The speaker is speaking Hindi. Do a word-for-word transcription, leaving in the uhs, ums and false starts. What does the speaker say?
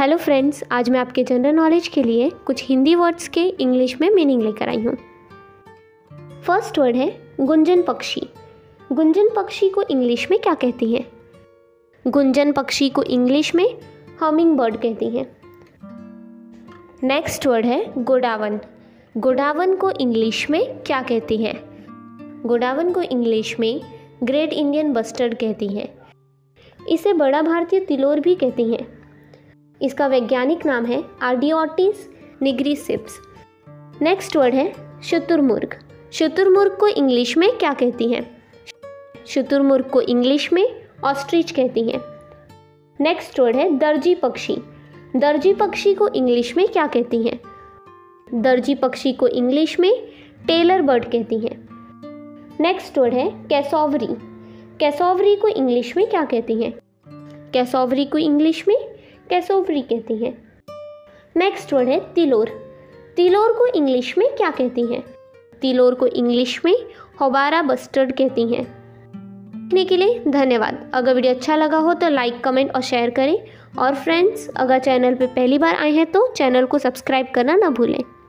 हेलो फ्रेंड्स, आज मैं आपके जनरल नॉलेज के लिए कुछ हिंदी वर्ड्स के इंग्लिश में मीनिंग लेकर आई हूँ। फर्स्ट वर्ड है गुंजन पक्षी। गुंजन पक्षी को इंग्लिश में क्या कहती हैं? गुंजन पक्षी को इंग्लिश में हमिंग बर्ड कहती हैं। नेक्स्ट वर्ड है गोडावन। गोडावन को इंग्लिश में क्या कहती हैं? गोडावन को इंग्लिश में ग्रेट इंडियन बस्टर्ड कहती हैं। इसे बड़ा भारतीय तिलोर भी कहती हैं। इसका वैज्ञानिक नाम है आर्डियोटिस निग्रिसिप्स। नेक्स्ट वर्ड है शुतुरमुर्ग। शुतुरमुर्ग को इंग्लिश में क्या कहती हैं? शुतुरमुर्ग को इंग्लिश में ऑस्ट्रिच कहती हैं। नेक्स्ट वर्ड है दर्जी पक्षी। दर्जी पक्षी को इंग्लिश में क्या कहती हैं? दर्जी पक्षी को इंग्लिश में टेलर बर्ड कहती हैं। नेक्स्ट वर्ड है कैसोवरी। कैसोवरी को इंग्लिश में क्या कहती हैं? कैसोवरी को इंग्लिश में कैसोवरी कहती हैं। नेक्स्ट वर्ड है तिलोर। तिलोर को इंग्लिश में क्या कहती हैं? तिलोर को इंग्लिश में होबारा बस्टर्ड कहती हैं। देखने के लिए धन्यवाद। अगर वीडियो अच्छा लगा हो तो लाइक, कमेंट और शेयर करें। और फ्रेंड्स, अगर चैनल पे पहली बार आए हैं तो चैनल को सब्सक्राइब करना ना भूलें।